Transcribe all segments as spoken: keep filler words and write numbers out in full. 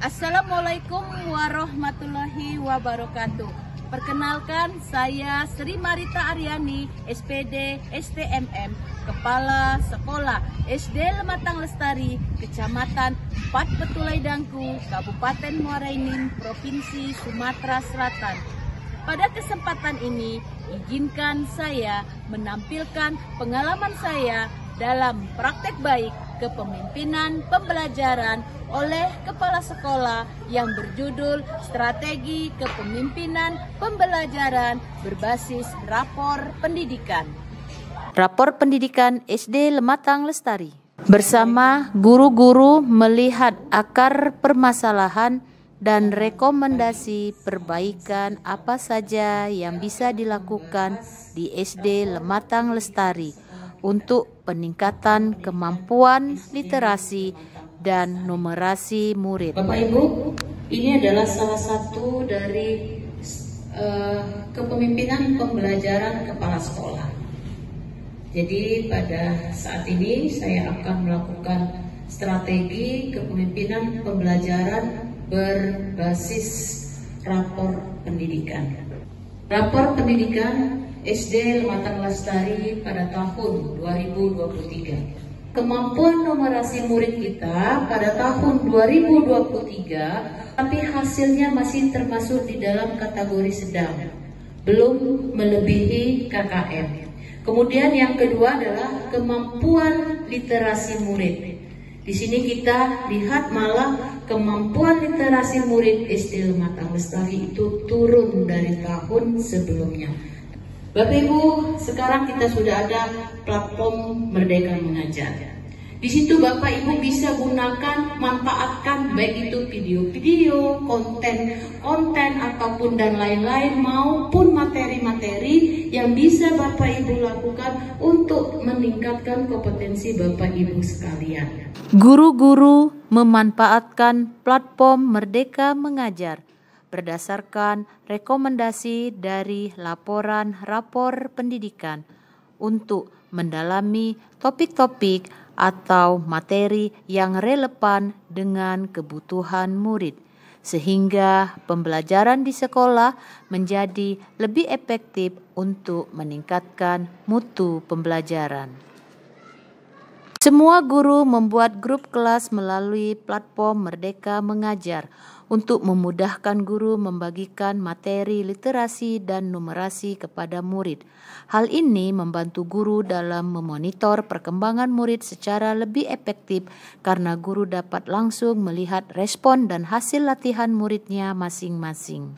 Assalamualaikum warahmatullahi wabarakatuh. Perkenalkan, saya Sri Marita Aryani, S P D S T M M, Kepala Sekolah S D Lematang Lestari, Kecamatan Empat Petulai Dangku, Kabupaten Muara Enim, Provinsi Sumatera Selatan. Pada kesempatan ini, izinkan saya menampilkan pengalaman saya dalam praktek baik kepemimpinan pembelajaran oleh kepala sekolah yang berjudul Strategi Kepemimpinan Pembelajaran Berbasis Rapor Pendidikan. Rapor Pendidikan S D Lematang Lestari. Bersama guru-guru melihat akar permasalahan dan rekomendasi perbaikan apa saja yang bisa dilakukan di S D Lematang Lestari untuk peningkatan kemampuan literasi dan numerasi murid. Bapak Ibu, ini adalah salah satu dari uh, kepemimpinan pembelajaran kepala sekolah. Jadi pada saat ini saya akan melakukan strategi kepemimpinan pembelajaran berbasis rapor pendidikan. Rapor pendidikan S D Lematang Lestari pada tahun dua ribu dua puluh tiga. Kemampuan numerasi murid kita pada tahun dua ribu dua puluh tiga, tapi hasilnya masih termasuk di dalam kategori sedang, belum melebihi K K M. Kemudian yang kedua adalah kemampuan literasi murid. Di sini kita lihat malah kemampuan literasi murid S D Lematang Lestari itu turun dari tahun sebelumnya. Bapak Ibu, sekarang kita sudah ada platform Merdeka Mengajar. Di situ Bapak Ibu bisa gunakan, manfaatkan baik itu video-video, konten-konten ataupun dan lain-lain maupun materi-materi yang bisa Bapak Ibu lakukan untuk meningkatkan kompetensi Bapak Ibu sekalian. Guru-guru memanfaatkan platform Merdeka Mengajar berdasarkan rekomendasi dari laporan rapor pendidikan untuk mendalami topik-topik atau materi yang relevan dengan kebutuhan murid, sehingga pembelajaran di sekolah menjadi lebih efektif untuk meningkatkan mutu pembelajaran. Semua guru membuat grup kelas melalui platform Merdeka Mengajar untuk memudahkan guru membagikan materi literasi dan numerasi kepada murid. Hal ini membantu guru dalam memonitor perkembangan murid secara lebih efektif karena guru dapat langsung melihat respon dan hasil latihan muridnya masing-masing.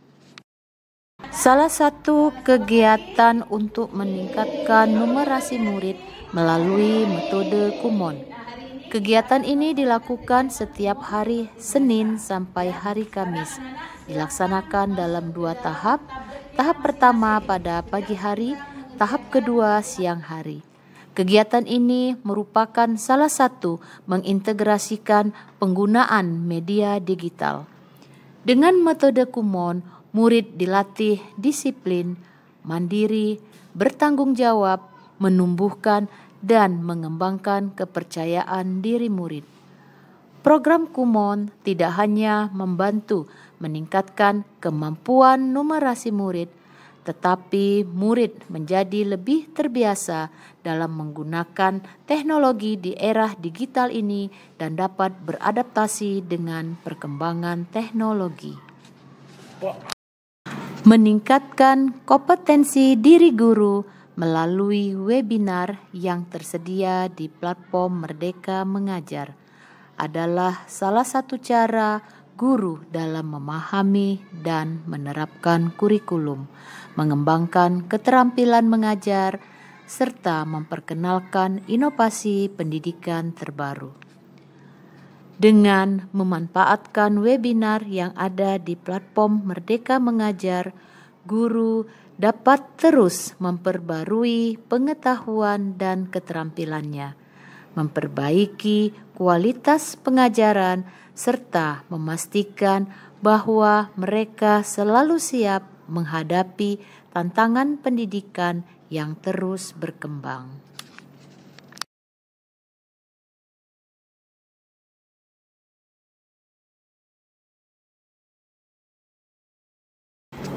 Salah satu kegiatan untuk meningkatkan numerasi murid melalui metode Kumon. Kegiatan ini dilakukan setiap hari Senin sampai hari Kamis. Dilaksanakan dalam dua tahap. Tahap pertama pada pagi hari, tahap kedua siang hari. Kegiatan ini merupakan salah satu mengintegrasikan penggunaan media digital. Dengan metode Kumon, murid dilatih disiplin, mandiri, bertanggung jawab, menumbuhkan dan mengembangkan kepercayaan diri murid. Program Kumon tidak hanya membantu meningkatkan kemampuan numerasi murid, tetapi murid menjadi lebih terbiasa dalam menggunakan teknologi di era digital ini dan dapat beradaptasi dengan perkembangan teknologi. Meningkatkan kompetensi diri guru melalui webinar yang tersedia di platform Merdeka Mengajar adalah salah satu cara guru dalam memahami dan menerapkan kurikulum, mengembangkan keterampilan mengajar, serta memperkenalkan inovasi pendidikan terbaru. Dengan memanfaatkan webinar yang ada di platform Merdeka Mengajar, guru dapat terus memperbarui pengetahuan dan keterampilannya, memperbaiki kualitas pengajaran, serta memastikan bahwa mereka selalu siap menghadapi tantangan pendidikan yang terus berkembang.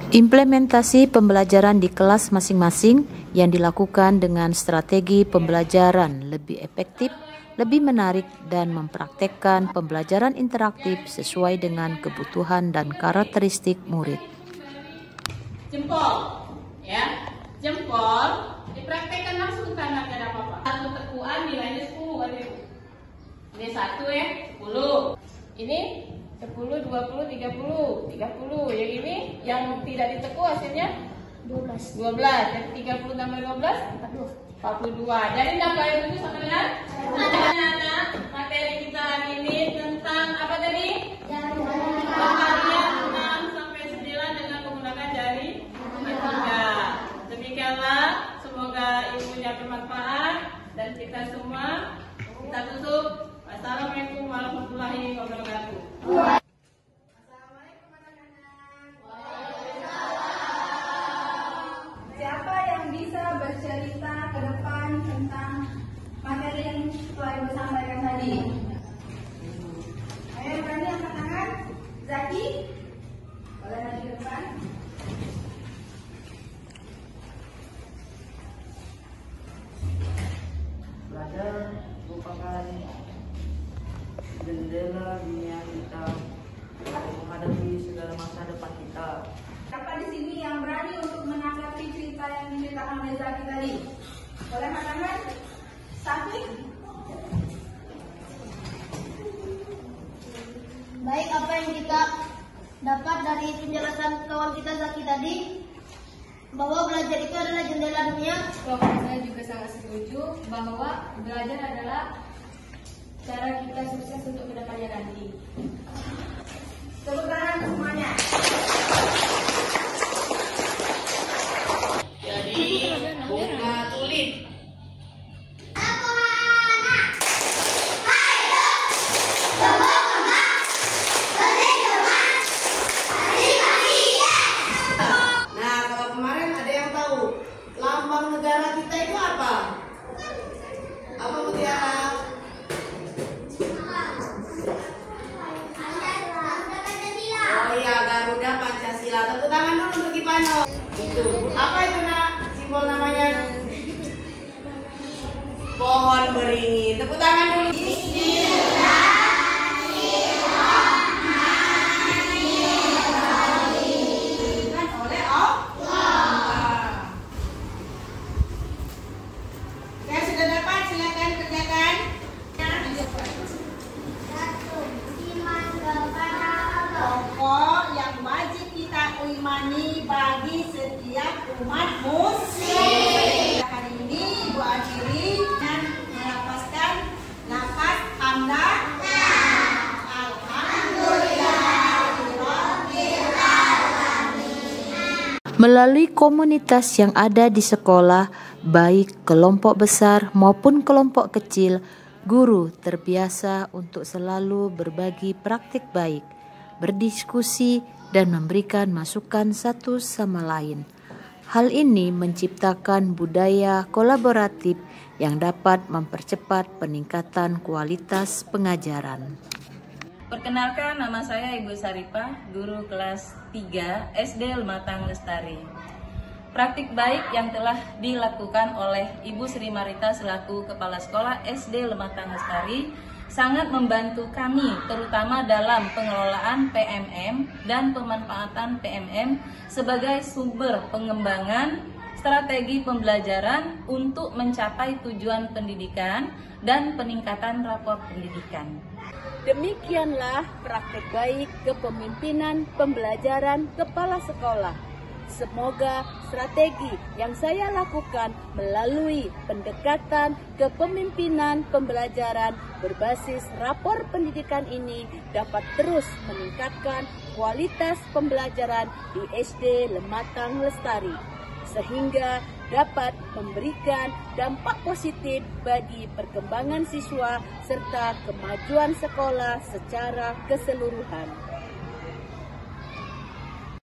Implementasi pembelajaran di kelas masing-masing yang dilakukan dengan strategi pembelajaran lebih efektif, lebih menarik, dan mempraktekkan pembelajaran interaktif sesuai dengan kebutuhan dan karakteristik murid. Jempol, ya, jempol dipraktekkan langsung karena tidak ada apa-apa. Satu tekuan nilainya sepuluh, ini satu ya, sepuluh. Ini sepuluh, dua puluh, tiga puluh, tiga puluh. Yang ini yang tidak diteku hasilnya dua belas. dua belas. Jadi tiga puluh tambah dua belas empat puluh dua. Jadi apa yang itu sama dengan anak-anak materi kita hari ini tentang apa tadi? Pembalian enam sampai sembilan dengan menggunakan jari ketiga. Demikianlah, semoga ilmunya bermanfaat dan kita semua kita tutup. Assalamualaikum warahmatullahi wabarakatuh. Assalamualaikum anak-anak. Siapa yang bisa bercerita ke depan tentang materi yang telah Ibu sampaikan tadi? Ayo yang berani angkat tangan. Zaki, boleh maju ke depan. Belajar merupakan jendela dunia kita untuk menghadapi segala masa depan kita. Siapa di sini yang berani untuk menanggapi cerita yang diceritakan oleh Zaki tadi? Boleh angkat tangan. Safi. Baik, apa yang kita dapat dari penjelasan kawan kita Zaki tadi, bahwa belajar itu adalah jendela dunia. Kelompok saya juga sangat setuju bahwa belajar adalah cara kita sukses untuk kedepannya nanti. Tepuk tangan semuanya. Jadi buka tulis. Nah, kalau kemarin ada yang tahu lambang negara kita itu apa? Apa Mutiara? Oh iya, Garuda Pancasila. Tepuk tangan dulu untuk Ipano. Itu. Apa itu nak? Simbol namanya? Pohon beringin. Tepuk tangan dulu. Oleh Allah. Yang sudah dapat silakan kerjakan. Pokok yang wajib kita imani bagi setiap umat muslim. Hari ini Ibu akhiri dan melafazkan nafas hamdah. Melalui komunitas yang ada di sekolah, baik kelompok besar maupun kelompok kecil, guru terbiasa untuk selalu berbagi praktik baik, berdiskusi, dan memberikan masukan satu sama lain. Hal ini menciptakan budaya kolaboratif yang dapat mempercepat peningkatan kualitas pengajaran. Perkenalkan, nama saya Ibu Saripah, guru kelas tiga S D Lematang Lestari. Praktik baik yang telah dilakukan oleh Ibu Sri Marita selaku Kepala Sekolah S D Lematang Lestari sangat membantu kami, terutama dalam pengelolaan P M M dan pemanfaatan P M M sebagai sumber pengembangan strategi pembelajaran untuk mencapai tujuan pendidikan dan peningkatan rapor pendidikan. Demikianlah praktek baik kepemimpinan pembelajaran kepala sekolah. Semoga strategi yang saya lakukan melalui pendekatan kepemimpinan pembelajaran berbasis rapor pendidikan ini dapat terus meningkatkan kualitas pembelajaran di S D Lematang Lestari, sehingga dapat memberikan dampak positif bagi perkembangan siswa serta kemajuan sekolah secara keseluruhan.